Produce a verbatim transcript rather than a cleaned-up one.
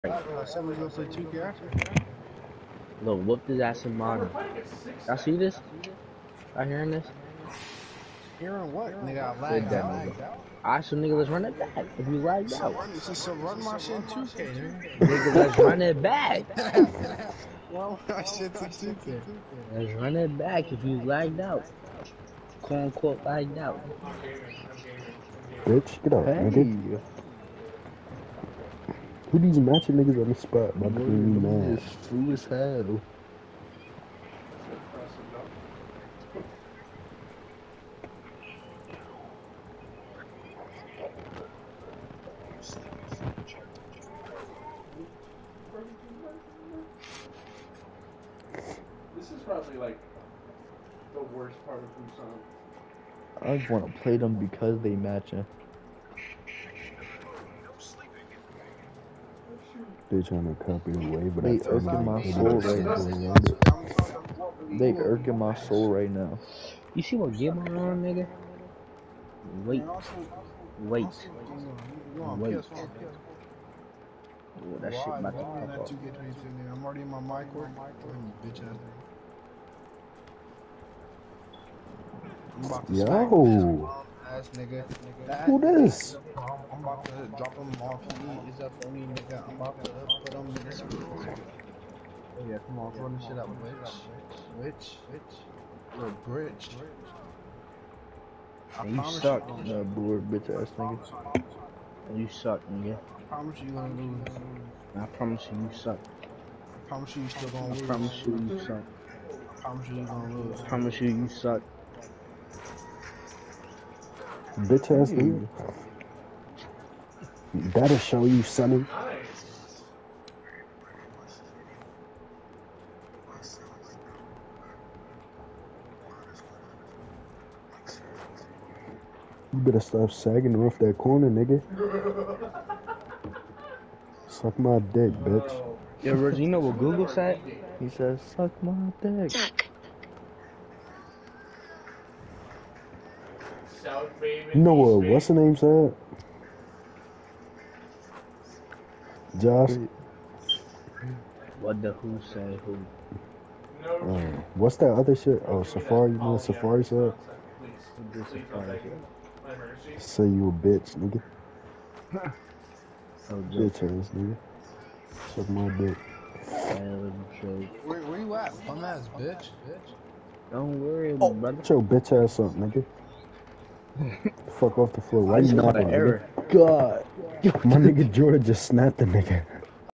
Uh, someone's gonna say two K after. Look, whoop his ass in mine. Y'all see this? Y'all hearing this? Hearing what? Nigga, I Good lagged that out. nigga. Alright, so nigga, let's run it back. If you lagged So out. run, so, so run my shit in two K, nigga. Nigga, let's run it back. Run my shit to two K. Let's run it back if you lagged out. Quote unquote lagged out. Bitch, get out, Hey, nigga. Who these matching niggas on the spot? About to be me mad. true as hell. This is probably like the worst part of Busan. I just want to play them because they matching. They trying to copy the way, but They I told irking them my they soul didn't right say now. it. They irking my soul right now. You see what game I'm on, nigga? Wait. Wait. Wait. Oh, that shit about to pop off. I'm already in my mic work. Bitch ass. I'm about to Yo, ass nigga. who this? I'm about to drop him off. He is up on me, nigga. I'm about to put him in this. Oh yeah, come on, run this shit up, witch, witch, witch. You're a bridge. I And you promise suck. you, Nah, bored bitch ass nigga. And you suck, nigga. I promise you, you gonna lose. I promise you, you suck. I promise you, you still gonna lose. I promise you, you suck. I promise you, you gonna lose. I promise you, you suck. Bitch ass nigga. That'll show you, Sonny. You better stop sagging off that corner, nigga. Suck my dick, bitch. Yo, Reggie, you know what Google said? He says, suck my dick. Suck. You know what? What's the name said? Josh. What the who say who? Uh, what's that other shit? Oh, Safari. You know what Safari said? Who did Safari shit? Say you a bitch, nigga. Oh, Bitch ass nigga. Suck my dick. Hell joke. Where, where you at, bum ass bitch? Don't worry, Oh, brother. get your bitch ass up, nigga. Fuck off the floor. Why I just you caught napping, an nigga? error. God. My nigga Jordan just snapped the nigga.